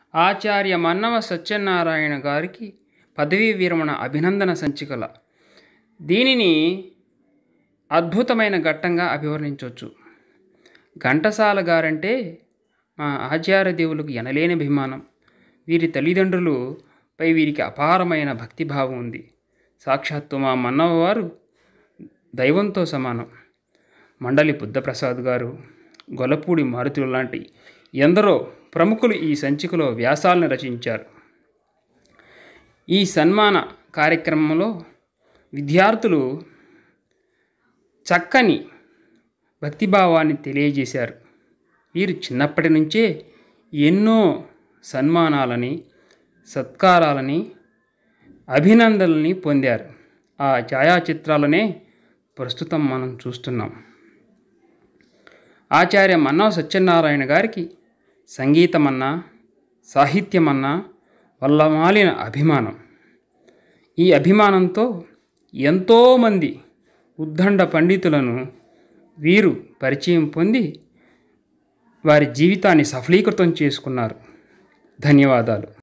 ఆచార్య మన్నవ సత్యనారాయణ గారికి పదవీ విరమణ అభినందన సంచికల. దీనిని అద్భుతమైన ఘట్టంగా అభివర్ణించవచ్చు. ఘంటసాల గారంటే మా ఆచార్య దేవులకు ఎనలేని అభిమానం. వీరి తల్లిదండ్రులపై వీరికి అపారమైన భక్తిభావం ఉంది. సాక్షాత్తు మా మన్నవ వారు దైవంతో సమానం. మండలి బుద్ధప్రసాద్ గారు, గొల్లపూడి మారుతులు లాంటి ఎందరో ప్రముఖులు ఈ సంచికలో వ్యాసాలను రచించారు. ఈ సన్మాన కార్యక్రమంలో విద్యార్థులు చక్కని భక్తిభావాన్ని తెలియజేశారు. వీరు చిన్నప్పటి నుంచే ఎన్నో సన్మానాలని, సత్కారాలని, అభినందనలని పొందారు. ఆ ఛాయాచిత్రాలనే ప్రస్తుతం మనం చూస్తున్నాం. ఆచార్య మన్నవ సత్యనారాయణ గారికి సంగీతమన్నా, సాహిత్యమన్నా వల్లమాలిన అభిమానం. ఈ అభిమానంతో ఎంతోమంది ఉద్దండ పండితులను వీరు పరిచయం పొంది వారి జీవితాన్ని సఫలీకృతం చేసుకున్నారు. ధన్యవాదాలు.